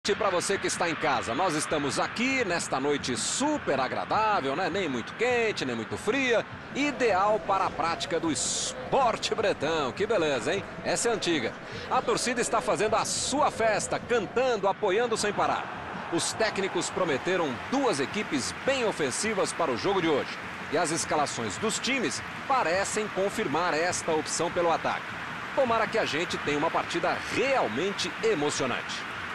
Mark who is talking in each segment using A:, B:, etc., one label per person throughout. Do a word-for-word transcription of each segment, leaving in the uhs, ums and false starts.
A: E para você que está em casa, nós estamos aqui nesta noite super agradável, né? Nem muito quente, nem muito fria, ideal para a prática do esporte bretão. Que beleza, hein? Essa é antiga. A torcida está fazendo a sua festa, cantando, apoiando sem parar. Os técnicos prometeram duas equipes bem ofensivas para o jogo de hoje. E as escalações dos times parecem confirmar esta opção pelo ataque. Tomara que a gente tenha uma partida realmente emocionante.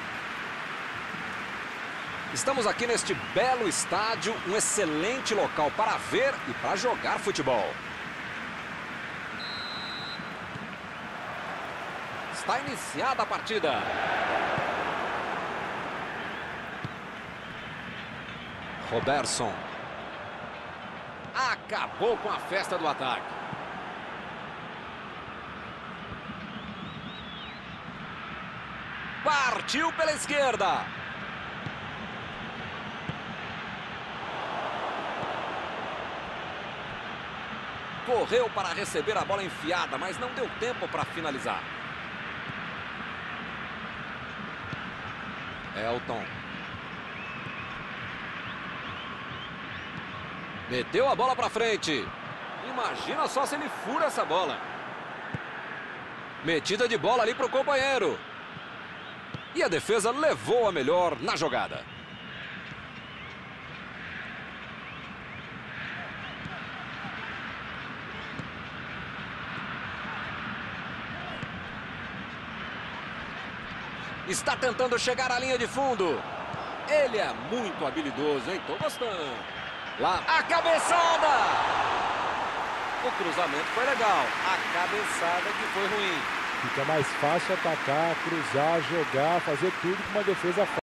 A: Estamos aqui neste belo estádio, um excelente local para ver e para jogar futebol. Está iniciada a partida. Robertson. Acabou com a festa do ataque. Partiu pela esquerda. Correu para receber a bola enfiada, mas não deu tempo para finalizar. Elton. Meteu a bola para frente. Imagina só se ele fura essa bola. Metida de bola ali para o companheiro. E a defesa levou a melhor na jogada. Está tentando chegar à linha de fundo. Ele é muito habilidoso, hein? Tô gostando. Lá, a cabeçada! O cruzamento foi legal. A cabeçada que foi ruim.
B: Fica mais fácil atacar, cruzar, jogar, fazer tudo com uma defesa fácil.